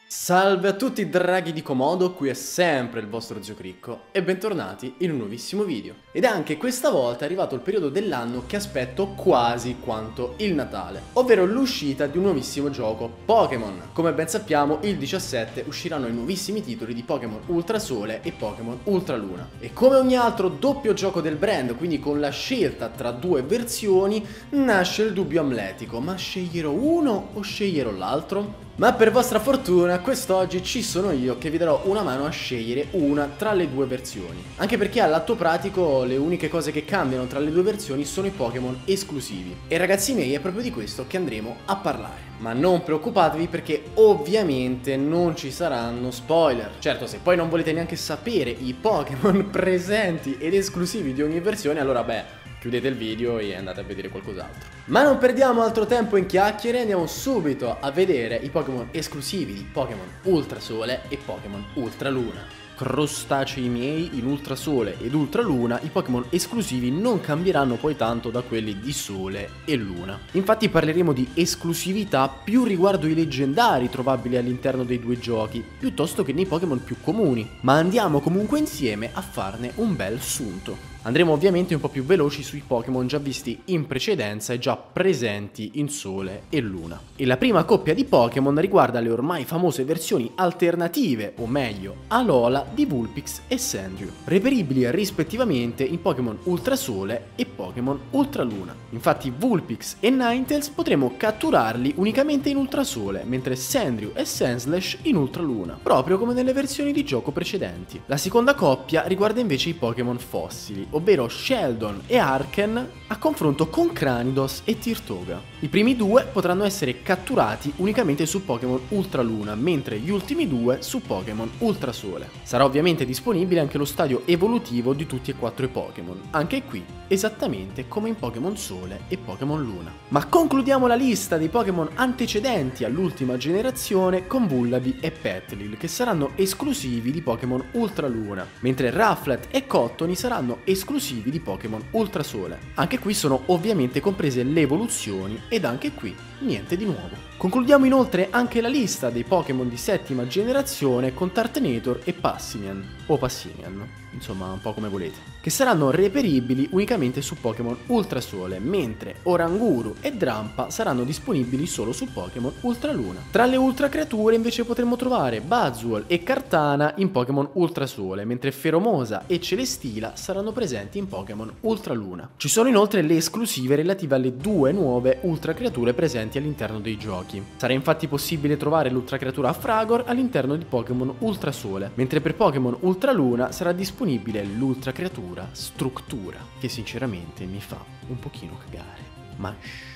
Salve a tutti draghi di Komodo, qui è sempre il vostro Zio Cricco e bentornati in un nuovissimo video. Ed anche questa volta è arrivato il periodo dell'anno che aspetto quasi quanto il Natale, ovvero l'uscita di un nuovissimo gioco Pokémon. Come ben sappiamo il 17 usciranno i nuovissimi titoli di Pokémon Ultra Sole e Pokémon Ultra Luna. E come ogni altro doppio gioco del brand, quindi con la scelta tra due versioni, nasce il dubbio amletico: ma sceglierò uno o sceglierò l'altro? Ma per vostra fortuna quest'oggi ci sono io che vi darò una mano a scegliere una tra le due versioni. Anche perché all'atto pratico le uniche cose che cambiano tra le due versioni sono i Pokémon esclusivi. E ragazzi miei, è proprio di questo che andremo a parlare. Ma non preoccupatevi perché ovviamente non ci saranno spoiler. Certo, se poi non volete neanche sapere i Pokémon presenti ed esclusivi di ogni versione, allora chiudete il video e andate a vedere qualcos'altro. Ma non perdiamo altro tempo in chiacchiere, andiamo subito a vedere i Pokémon esclusivi di Pokémon Ultra Sole e Pokémon Ultra Luna. Crostacei miei, in Ultra Sole ed Ultra Luna i Pokémon esclusivi non cambieranno poi tanto da quelli di Sole e Luna. Infatti parleremo di esclusività più riguardo i leggendari trovabili all'interno dei due giochi, piuttosto che nei Pokémon più comuni. Ma andiamo comunque insieme a farne un bel sunto. Andremo ovviamente un po' più veloci sui Pokémon già visti in precedenza e già presenti in Sole e Luna. E la prima coppia di Pokémon riguarda le ormai famose versioni alternative, o meglio, Alola, di Vulpix e Sandrew, reperibili rispettivamente in Pokémon Ultra Sole e Pokémon Ultra Luna. Infatti Vulpix e Ninetales potremo catturarli unicamente in Ultra Sole, mentre Sandrew e Sandslash in Ultra Luna, proprio come nelle versioni di gioco precedenti. La seconda coppia riguarda invece i Pokémon fossili, ovvero Sheldon e Arken a confronto con Cranidos e Tirtoga. I primi due potranno essere catturati unicamente su Pokémon Ultra Luna, mentre gli ultimi due su Pokémon Ultra Sole. Sarà ovviamente disponibile anche lo stadio evolutivo di tutti e quattro i Pokémon, anche qui esattamente come in Pokémon Sole e Pokémon Luna. Ma concludiamo la lista dei Pokémon antecedenti all'ultima generazione con Vullaby e Petlil, che saranno esclusivi di Pokémon Ultra Luna, mentre Rufflet e Cottony saranno esclusivi di Pokémon Ultra Sole. Anche qui sono ovviamente comprese le evoluzioni ed anche qui niente di nuovo. Concludiamo inoltre anche la lista dei Pokémon di settima generazione con Tartanator e Passimian, o Passimian, insomma un po' come volete, che saranno reperibili unicamente su Pokémon Ultra Sole, mentre Oranguru e Drampa saranno disponibili solo su Pokémon Ultra Luna. Tra le ultra creature invece potremo trovare Buzzwole e Kartana in Pokémon Ultra Sole, mentre Feromosa e Celestila saranno presenti in Pokémon Ultra Luna. Ci sono inoltre le esclusive relative alle due nuove ultra creature presenti all'interno dei giochi. Sarà infatti possibile trovare l'ultra creatura Fragor all'interno di Pokémon Ultra Sole, mentre per Pokémon Ultra Luna sarà disponibile l'ultra creatura Structura, che sinceramente mi fa un pochino cagare. Ma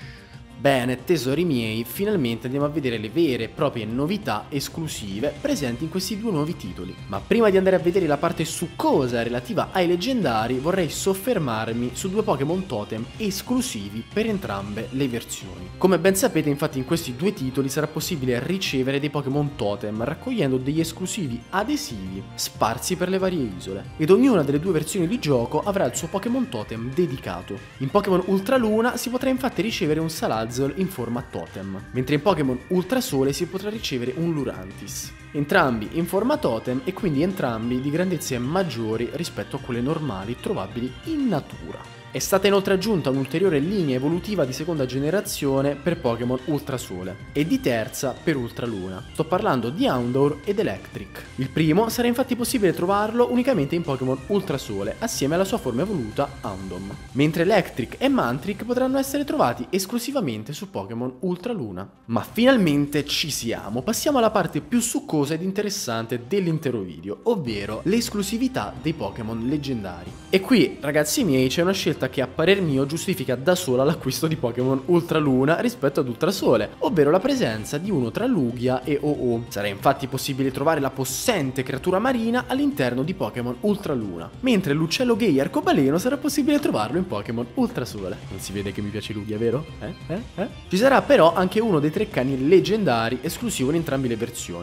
bene, tesori miei, finalmente andiamo a vedere le vere e proprie novità esclusive presenti in questi due nuovi titoli. Ma prima di andare a vedere la parte succosa relativa ai leggendari, vorrei soffermarmi su due Pokémon Totem esclusivi per entrambe le versioni. Come ben sapete, infatti, in questi due titoli sarà possibile ricevere dei Pokémon Totem raccogliendo degli esclusivi adesivi sparsi per le varie isole. Ed ognuna delle due versioni di gioco avrà il suo Pokémon Totem dedicato. In Pokémon Ultra Luna si potrà infatti ricevere un Salazzo in forma totem, mentre in Pokémon Ultra Sole si potrà ricevere un Lurantis. Entrambi in forma totem e quindi entrambi di grandezze maggiori rispetto a quelle normali trovabili in natura. È stata inoltre aggiunta un'ulteriore linea evolutiva di seconda generazione per Pokémon Ultra Sole e di terza per Ultra Luna. Sto parlando di Houndour ed Electric. Il primo sarà infatti possibile trovarlo unicamente in Pokémon Ultra Sole assieme alla sua forma evoluta Houndoom, mentre Electric e Mantric potranno essere trovati esclusivamente su Pokémon Ultra Luna. Ma finalmente ci siamo, passiamo alla parte più succosa ed interessante dell'intero video, ovvero l'esclusività dei Pokémon leggendari. E qui, ragazzi miei, c'è una scelta che a parer mio giustifica da sola l'acquisto di Pokémon Ultra Luna rispetto ad Ultra Sole, ovvero la presenza di uno tra Lugia e OO. Sarà infatti possibile trovare la possente creatura marina all'interno di Pokémon Ultra Luna, mentre l'uccello gay arcobaleno sarà possibile trovarlo in Pokémon Ultra Sole. Non si vede che mi piace Lugia, vero? Ci sarà però anche uno dei tre cani leggendari esclusivo in entrambe le versioni. Sarà infatti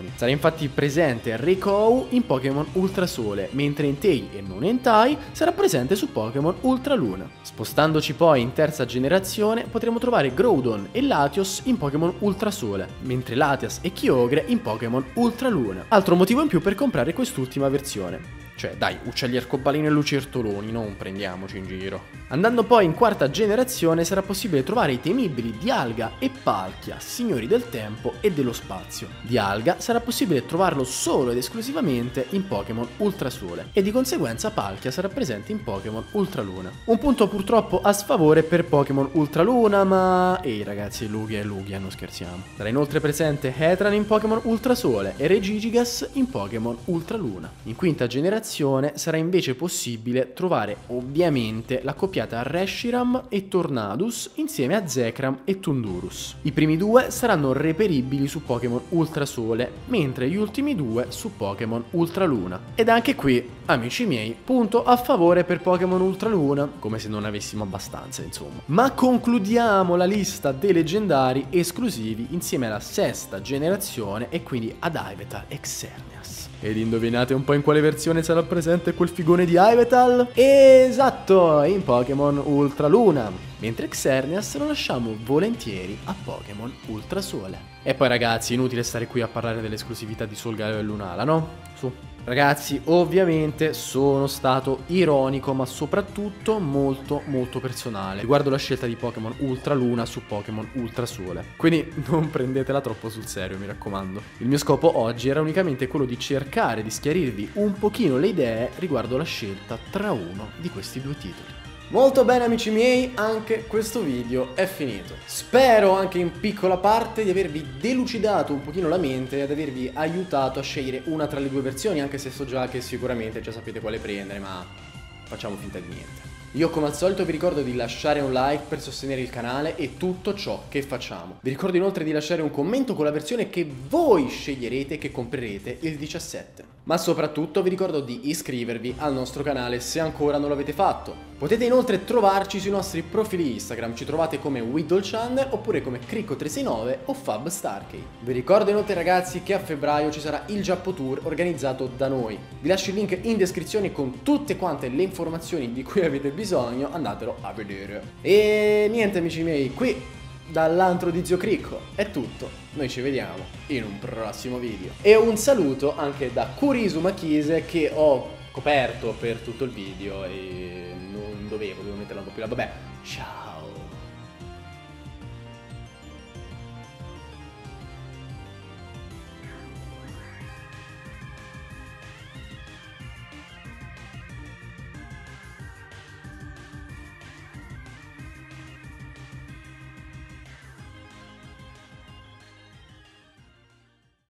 infatti presente Raikou in Pokémon Ultrasole, mentre Entei e non Entei sarà presente su Pokémon Ultraluna. Spostandoci poi in terza generazione potremo trovare Groudon e Latios in Pokémon Ultrasole, mentre Latias e Kyogre in Pokémon Ultraluna. Altro motivo in più per comprare quest'ultima versione. Cioè, dai, uccelli arcobaleni e lucertoloni, non prendiamoci in giro. Andando poi in quarta generazione sarà possibile trovare i temibili Dialga e Palkia, signori del tempo e dello spazio. Dialga sarà possibile trovarlo solo ed esclusivamente in Pokémon Ultrasole e di conseguenza Palkia sarà presente in Pokémon Ultraluna. Un punto purtroppo a sfavore per Pokémon Ultraluna, ma... ehi ragazzi, Lugia e Lugia, non scherziamo. Sarà inoltre presente Heatran in Pokémon Ultrasole e Regigigas in Pokémon Ultraluna. In quinta generazione sarà invece possibile trovare ovviamente l'accoppiata Reshiram e Tornadus insieme a Zekrom e Tundurus. I primi due saranno reperibili su Pokémon Ultrasole, mentre gli ultimi due su Pokémon Ultraluna. Ed anche qui, amici miei, punto a favore per Pokémon Ultraluna, come se non avessimo abbastanza, insomma. Ma concludiamo la lista dei leggendari esclusivi insieme alla sesta generazione e quindi ad Ivetal e Xerneas. Ed indovinate un po' in quale versione sarà presente quel figone di Ivetal? Esatto, in Pokémon Ultraluna, mentre Xerneas lo lasciamo volentieri a Pokémon Ultrasole. E poi ragazzi, inutile stare qui a parlare dell'esclusività di Solgaleo e Lunala, no? Su. Ragazzi, ovviamente sono stato ironico, ma soprattutto molto personale riguardo la scelta di Pokémon Ultraluna su Pokémon Ultrasole. Quindi non prendetela troppo sul serio, mi raccomando. Il mio scopo oggi era unicamente quello di cercare di schiarirvi un pochino le idee riguardo la scelta tra uno di questi due titoli. Molto bene amici miei, anche questo video è finito. Spero anche in piccola parte di avervi delucidato un pochino la mente e ad avervi aiutato a scegliere una tra le due versioni, anche se so già che sicuramente già sapete quale prendere, ma facciamo finta di niente. Io come al solito vi ricordo di lasciare un like per sostenere il canale e tutto ciò che facciamo. Vi ricordo inoltre di lasciare un commento con la versione che voi sceglierete e che comprerete il 17. Ma soprattutto vi ricordo di iscrivervi al nostro canale se ancora non l'avete fatto. Potete inoltre trovarci sui nostri profili Instagram, ci trovate come WiddleChan oppure come Cricco369 o FabStarkey. Vi ricordo inoltre ragazzi che a febbraio ci sarà il Giappo Tour organizzato da noi. Vi lascio il link in descrizione con tutte quante le informazioni di cui avete bisogno, andatelo a vedere. E niente amici miei, qui dall'antro di Zio Cricco è tutto, noi ci vediamo in un prossimo video. E un saluto anche da Kurisu Makise che ho coperto per tutto il video e non devo metterla un po' più là, vabbè, ciao!